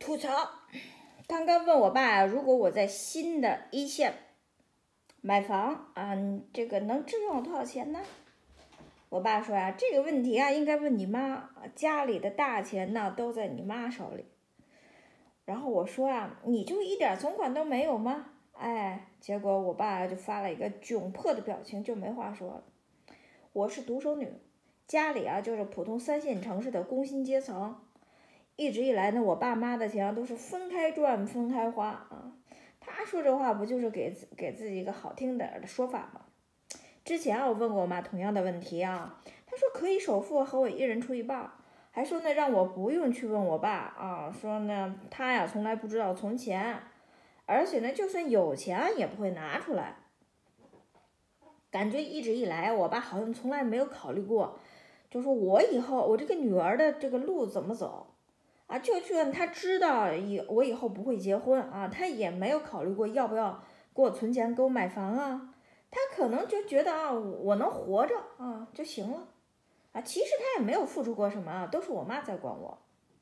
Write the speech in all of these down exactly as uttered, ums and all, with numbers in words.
吐槽，刚刚问我爸，如果我在新的一线买房啊，这个能支用多少钱呢？我爸说呀、啊，这个问题啊，应该问你妈，家里的大钱呢都在你妈手里。然后我说啊，你就一点存款都没有吗？哎，结果我爸就发了一个窘迫的表情，就没话说了。我是独生女，家里啊就是普通三线城市的工薪阶层。一直以来呢，我爸妈的钱都是分开赚分开花啊。他说这话不就是给给自己一个好听点的说法吗？之前我问过我妈同样的问题啊，她说可以首付和我一人出一半，还说呢让我不用去问我爸啊，说呢他呀从来不知道存钱，而且呢就算有钱也不会拿出来。感觉一直以来我爸好像从来没有考虑过，就说我以后我这个女儿的这个路怎么走。啊，就算他知道以我以后不会结婚啊，他也没有考虑过要不要给我存钱给我买房啊。他可能就觉得啊，我能活着啊就行了啊。其实他也没有付出过什么啊，都是我妈在管我。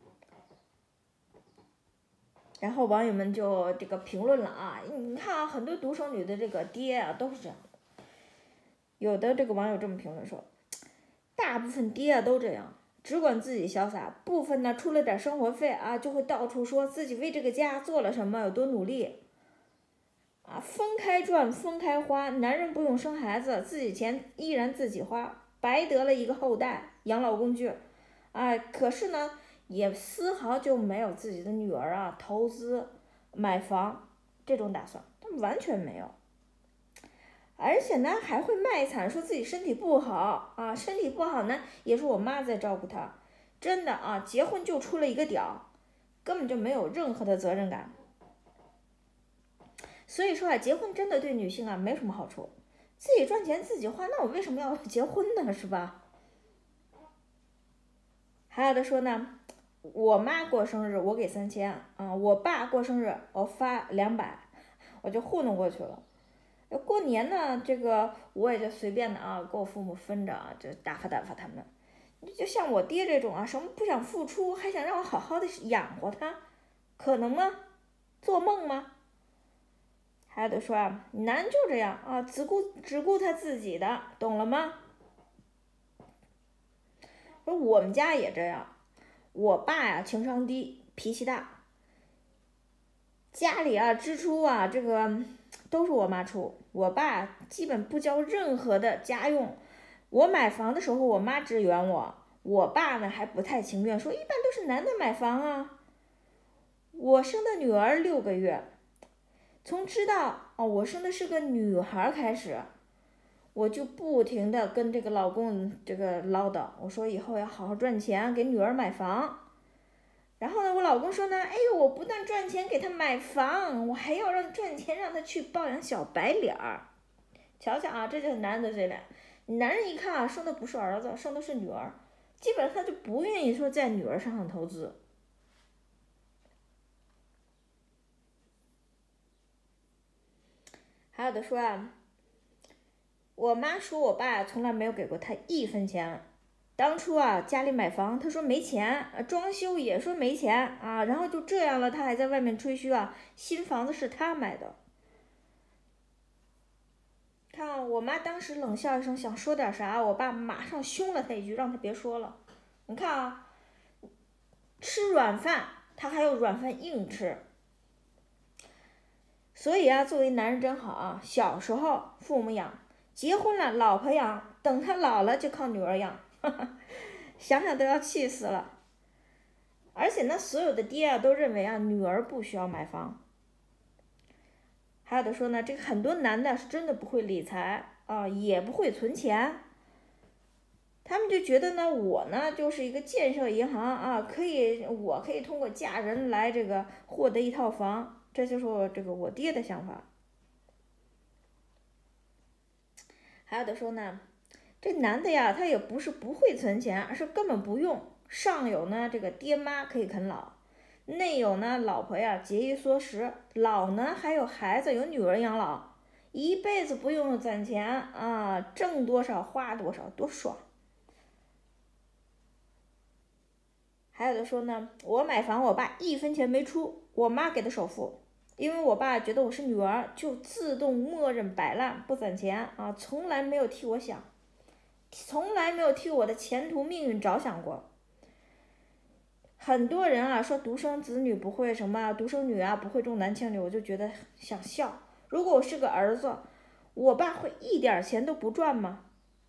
然后网友们就这个评论了啊，你看啊，很多独生女的这个爹啊都是这样的。有的这个网友这么评论说，大部分爹啊都这样。只管自己潇洒，部分呢出了点生活费啊，就会到处说自己为这个家做了什么，有多努力啊，分开赚分开花，男人不用生孩子，自己钱依然自己花，白得了一个后代养老工具啊。可是呢，也丝毫就没有自己的女儿啊投资买房这种打算，他们完全没有。而且呢，还会卖惨，说自己身体不好啊，身体不好呢，也是我妈在照顾他。真的啊，结婚就出了一个屌，根本就没有任何的责任感。所以说啊，结婚真的对女性啊没什么好处，自己赚钱自己花，那我为什么要结婚呢？是吧？还有的说呢，我妈过生日我给三千啊，我爸过生日我发两百，我就糊弄过去了。过年呢，这个我也就随便的啊，给我父母分着啊，就打发打发他们。就像我爹这种啊，什么不想付出，还想让我好好的养活他，可能吗？做梦吗？还有的说啊，男就这样啊，只顾只顾他自己的，懂了吗？说我们家也这样，我爸呀情商低，脾气大，家里啊支出啊这个都是我妈出，我爸基本不交任何的家用。我买房的时候，我妈支援我，我爸呢还不太情愿，说一般都是男的买房啊。我生的女儿六个月，从知道哦我生的是个女孩开始，我就不停的跟这个老公这个唠叨，我说以后要好好赚钱给女儿买房。然后呢，我老公说呢，哎呦，我不但赚钱给他买房，我还要让赚钱让他去抱养小白脸儿。瞧瞧啊，这就是男人的嘴脸。男人一看啊，生的不是儿子，生的是女儿，基本上他就不愿意说在女儿身上投资。还有的说啊，我妈说我爸从来没有给过她一分钱。当初啊，家里买房，他说没钱，装修也说没钱啊，然后就这样了，他还在外面吹嘘啊，新房子是他买的。看啊，我妈当时冷笑一声，想说点啥，我爸马上凶了他一句，让他别说了。你看啊，吃软饭他还有软饭硬吃。所以啊，作为男人真好啊，小时候父母养，结婚了老婆养，等他老了就靠女儿养，想想都要气死了。而且呢，所有的爹啊都认为啊，女儿不需要买房。还有的说呢，这个很多男的是真的不会理财啊，也不会存钱。他们就觉得呢，我呢就是一个建设银行啊，可以，我可以通过嫁人来这个获得一套房，这就是我这个我爹的想法。还有的说呢，这男的呀，他也不是不会存钱，而是根本不用。上有呢这个爹妈可以啃老，内有呢老婆呀节衣缩食，老呢还有孩子有女儿养老，一辈子不用攒钱啊，挣多少花多少，多爽。 还有的说呢，我买房我爸一分钱没出，我妈给的首付，因为我爸觉得我是女儿，就自动默认摆烂不攒钱啊，从来没有替我想，从来没有替我的前途命运着想过。很多人啊说独生子女不会什么，独生女啊不会重男轻女，我就觉得想笑。如果我是个儿子，我爸会一点钱都不赚吗？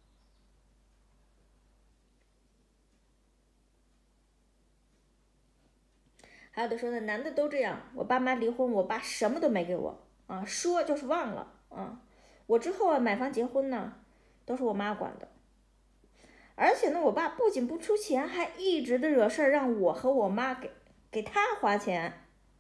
还有的说呢，男的都这样，我爸妈离婚，我爸什么都没给我啊，说就是忘了啊。我之后啊买房结婚呢，都是我妈管的。而且呢，我爸不仅不出钱，还一直的惹事儿，让我和我妈给给他花钱。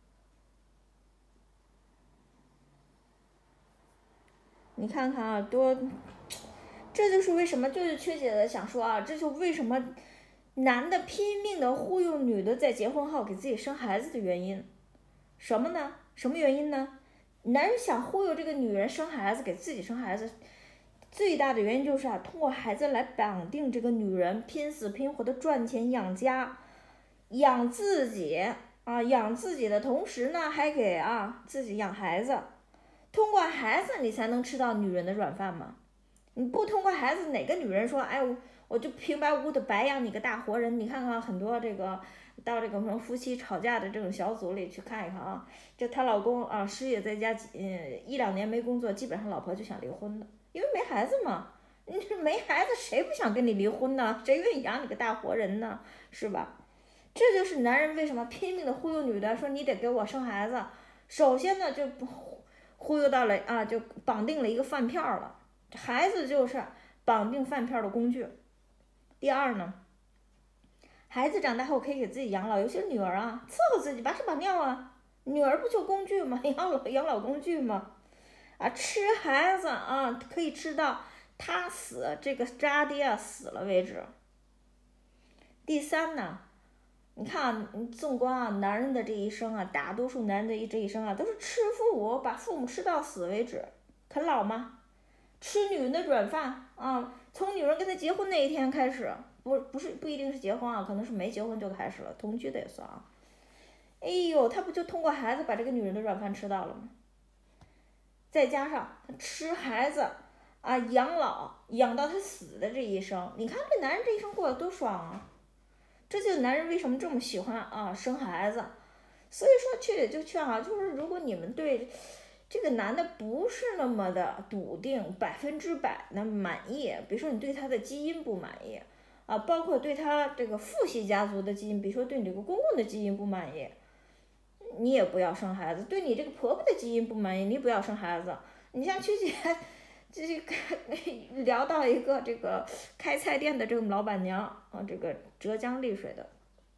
你看看啊，多，这就是为什么，就是缺姐的想说啊，这就为什么男的拼命的忽悠女的在结婚后给自己生孩子的原因。什么呢？什么原因呢？男人想忽悠这个女人生孩子，给自己生孩子，最大的原因就是啊，通过孩子来绑定这个女人，拼死拼活的赚钱养家，养自己啊，养自己的同时呢，还给啊自己养孩子。通过孩子，你才能吃到女人的软饭嘛。你不通过孩子，哪个女人说，哎，我我就平白无故的白养你个大活人？你看看很多这个到这个什么夫妻吵架的这种小组里去看一看啊，就她老公啊失业在家，嗯，一两年没工作，基本上老婆就想离婚的，因为没孩子嘛。你没孩子，谁不想跟你离婚呢？谁愿意养你个大活人呢？是吧？这就是男人为什么拼命的忽悠女的，说你得给我生孩子。首先呢，就忽悠到了啊，就绑定了一个饭票了，孩子就是绑定饭票的工具。第二呢，孩子长大后可以给自己养老，尤其是女儿啊，伺候自己把屎把尿啊，女儿不就工具吗？养老养老工具吗？啊，吃孩子啊，可以吃到他死，这个渣爹啊死了为止。第三呢，你看啊，纵观啊，男人的这一生啊，大多数男人的这一生啊，都是吃父母，把父母吃到死为止，啃老吗？吃女人的软饭啊，从女人跟他结婚那一天开始，不不是不一定是结婚啊，可能是没结婚就开始了，同居的也算啊。哎呦，他不就通过孩子把这个女人的软饭吃到了吗？再加上他吃孩子啊，养老养到他死的这一生，你看这男人这一生过得多爽啊！这就是男人为什么这么喜欢啊生孩子。所以说劝也就劝啊，就是如果你们对这个男的不是那么的笃定，百分之百的满意，比如说你对他的基因不满意啊，包括对他这个父系家族的基因，比如说对你这个公公的基因不满意，你也不要生孩子；对你这个婆婆的基因不满意，你不要生孩子。你像曲姐，这个聊到一个这个开菜店的这个老板娘啊，这个浙江丽水的。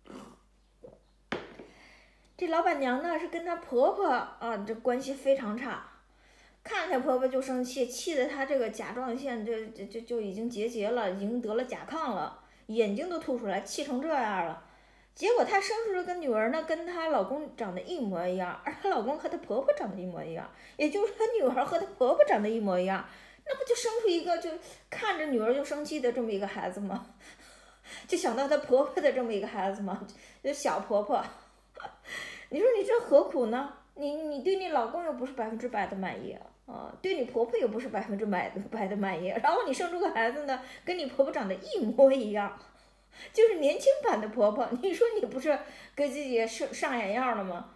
这老板娘呢是跟她婆婆啊，这关系非常差，看见婆婆就生气，气得她这个甲状腺就就就就已经结节了，已经得了甲亢了，眼睛都凸出来，气成这样了。结果她生出来个女儿呢，跟她老公长得一模一样，而她老公和她婆婆长得一模一样，也就是她女儿和她婆婆长得一模一样，那不就生出一个就看着女儿就生气的这么一个孩子吗？就想到她婆婆的这么一个孩子吗？就小婆婆。你说你这何苦呢？你你对你老公又不是百分之百的满意啊，对你婆婆又不是百分之百的百的满意，然后你生出个孩子呢，跟你婆婆长得一模一样，就是年轻版的婆婆，你说你不是给自己上上眼药了吗？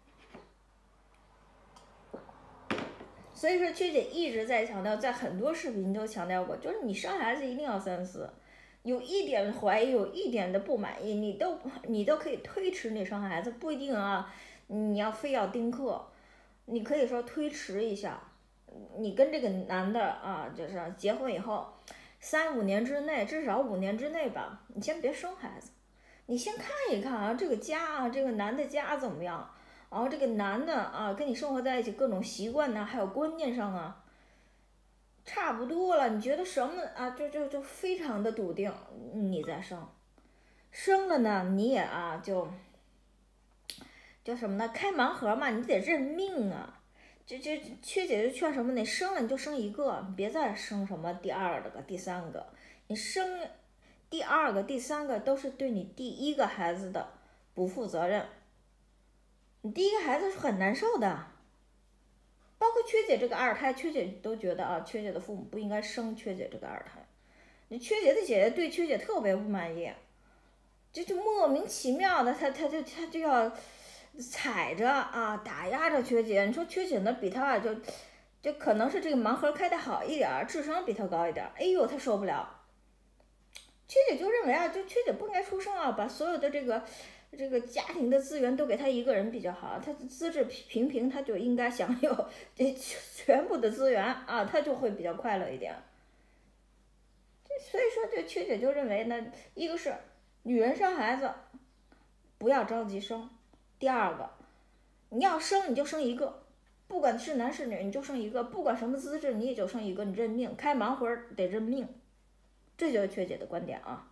所以说，曲姐一直在强调，在很多视频都强调过，就是你生孩子一定要三思，有一点怀疑，有一点的不满意，你都你都可以推迟你生孩子，不一定啊，你要非要丁克，你可以说推迟一下，你跟这个男的啊，就是结婚以后，三五年之内，至少五年之内吧，你先别生孩子，你先看一看啊，这个家啊，这个男的家怎么样，然后这个男的啊，跟你生活在一起，各种习惯呢，还有观念上啊。差不多了，你觉得什么啊？就就就非常的笃定，你再生，生了呢，你也啊就叫什么呢？开盲盒嘛，你得认命啊。这这缺姐就劝什么？你生了你就生一个，别再生什么第二个、第三个。你生第二个、第三个都是对你第一个孩子的不负责任。你第一个孩子是很难受的，包括缺姐这个二胎，缺姐都觉得啊，缺姐的父母不应该生缺姐这个二胎。你缺姐的姐姐对缺姐特别不满意，就就莫名其妙的，他他就他就要踩着啊，打压着缺姐。你说缺姐呢，比他就就可能是这个盲盒开的好一点，智商比他高一点，哎呦，他受不了。缺姐就认为啊，就缺姐不应该出生啊，把所有的这个这个家庭的资源都给他一个人比较好，他资质平平，他就应该享有这全部的资源啊，他就会比较快乐一点。所以说，这缺姐就认为呢，一个是女人生孩子不要着急生，第二个，你要生你就生一个，不管是男是女你就生一个，不管什么资质你也就生一个，你认命，开盲盒得认命，这就是缺姐的观点啊。